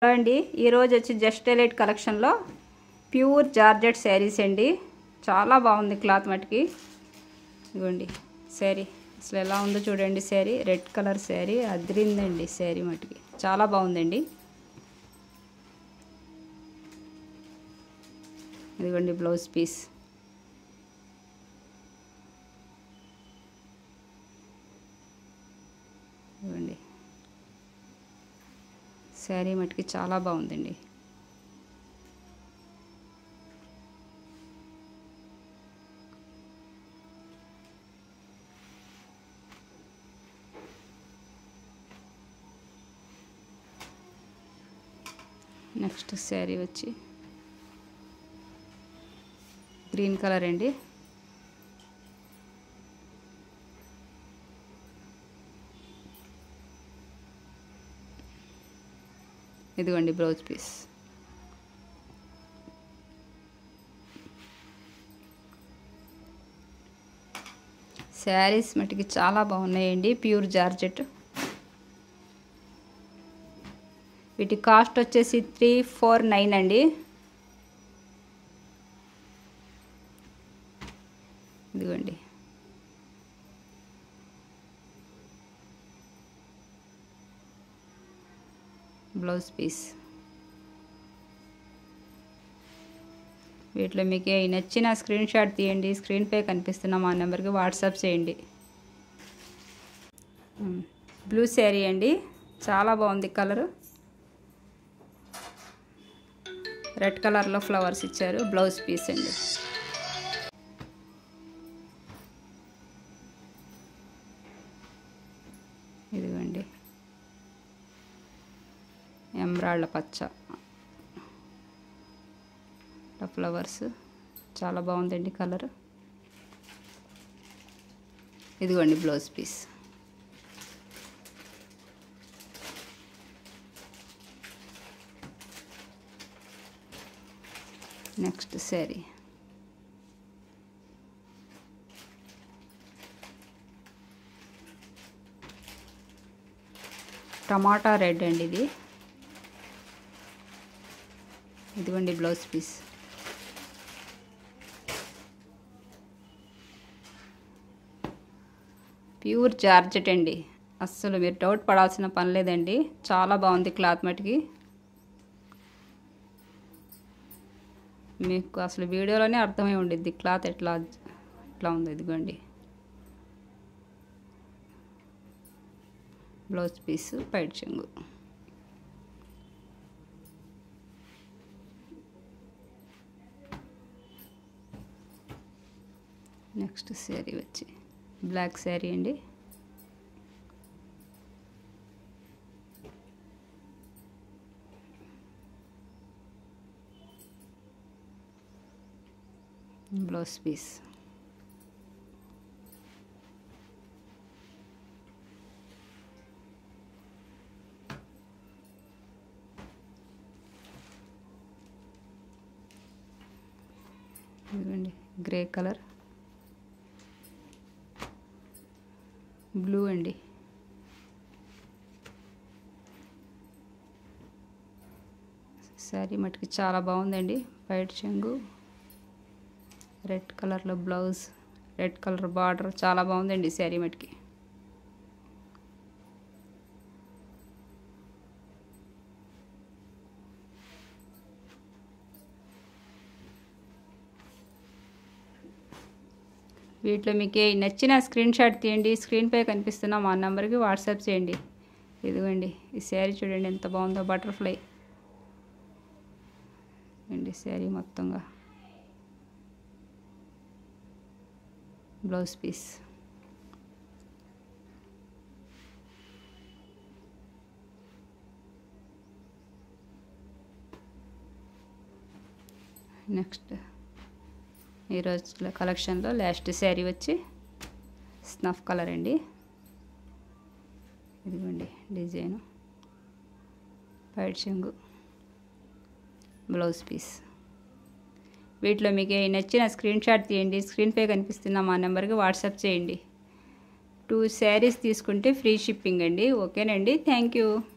అండి ఈరోజు వచ్చి జస్ట్ ఎలైట్ కలెక్షన్లో ప్యూర్ జార్జెట్ శారీస్ అండి. చాలా బాగుంది క్లాత్ మటుకి. ఇదిగోండి శారీ అసలు ఎలా ఉందో చూడండి. శారీ రెడ్ కలర్ శారీ అదిరిందండి. శారీ మటుకి చాలా బాగుందండి. ఇదిగోండి బ్లౌజ్ పీస్. ఇదిగోండి శారీ మటుకి చాలా బాగుందండి. నెక్స్ట్ శారీ వచ్చి గ్రీన్ కలర్ అండి. ఇదిగోండి బ్లౌజ్ పీస్. శారీస్ మటుకి చాలా బాగున్నాయండి. Pure georgette. వీటి కాస్ట్ వచ్చేసి 349 అండి. ఇదిగోండి బ్లౌజ్ పీస్. వీటిలో మీకు నచ్చిన స్క్రీన్ షాట్ తీయండి. స్క్రీన్పై కనిపిస్తున్న మా నెంబర్కి వాట్సాప్ చేయండి. బ్లూ శారీ అండి. చాలా బాగుంది కలరు. రెడ్ కలర్లో ఫ్లవర్స్ ఇచ్చారు. బ్లౌజ్ పీస్ అండి. ఇదిగోండి ఎమరాల్డ్ పచ్చ ఫ్లవర్స్ చాలా బాగుందండి కలర్. ఇదిగోండి blouse piece. Next sari tomato red అండి. ఇది ఇదిగోండి బ్లౌజ్ పీస్. ప్యూర్ జార్జెట్ అండి. అస్సలు మీరు డౌట్ పడాల్సిన పని లేదండి. చాలా బాగుంది క్లాత్ మటుకి. మీకు అసలు వీడియోలోనే అర్థమై ఉండిద్ది క్లాత్ ఎట్లా ఉంది. ఇదిగోండి బ్లౌజ్ పీస్ పైట్ చెంగు. నెక్స్ట్ శారీ వచ్చి బ్లాక్ శారీ అండి. Blouse piece. ఇదిగోండి గ్రే కలర్, బ్లూ అండి. శారీ మటుకి చాలా బాగుందండి. వైట్ చెంగు, రెడ్ కలర్లో బ్లౌజ్, రెడ్ కలర్ బార్డర్ చాలా బాగుందండి శారీ మటుకి. వీటిలో మీకు నచ్చిన స్క్రీన్ షాట్ తీయండి. స్క్రీన్పై కనిపిస్తున్న మా నెంబర్కి వాట్సాప్ చేయండి. ఇదిగోండి ఈ శారీ చూడండి ఎంత బాగుందో. బటర్ఫ్లై అండి శారీ మొత్తంగా. Blouse piece. నెక్స్ట్ ఈరోజు కలెక్షన్లో లాస్ట్ శారీ వచ్చి స్నఫ్ కలర్ అండి. ఇదిగోండి డిజైను, వైట్ చెంగు, బ్లౌజ్ పీస్. వీటిలో మీకు నచ్చిన స్క్రీన్ షాట్ తీయండి. స్క్రీన్పై కనిపిస్తున్న మా నెంబర్కి వాట్సాప్ చేయండి. 2 శారీస్ తీసుకుంటే ఫ్రీ షిప్పింగ్ అండి. ఓకేనండి. Thank you.